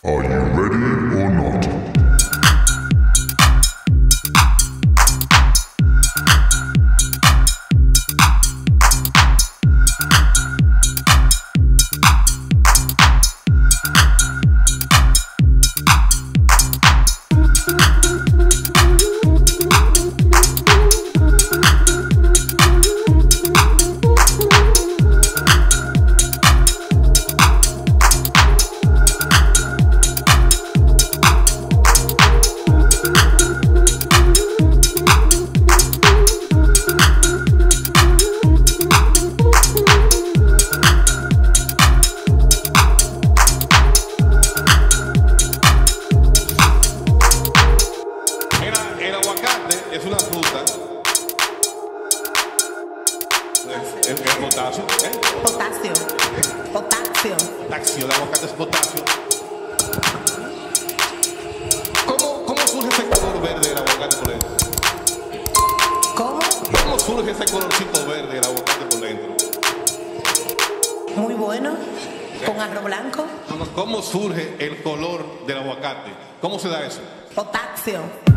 Are you ready or not? El aguacate es una fruta. El potasio. Potasio. Potasio. Potasio, el aguacate es potasio. ¿Cómo surge ese color verde del aguacate por dentro? ¿Cómo surge ese colorcito verde del aguacate por dentro? Muy bueno. Con arroz blanco. ¿Cómo surge el color del aguacate? ¿Cómo se da eso? Potasio.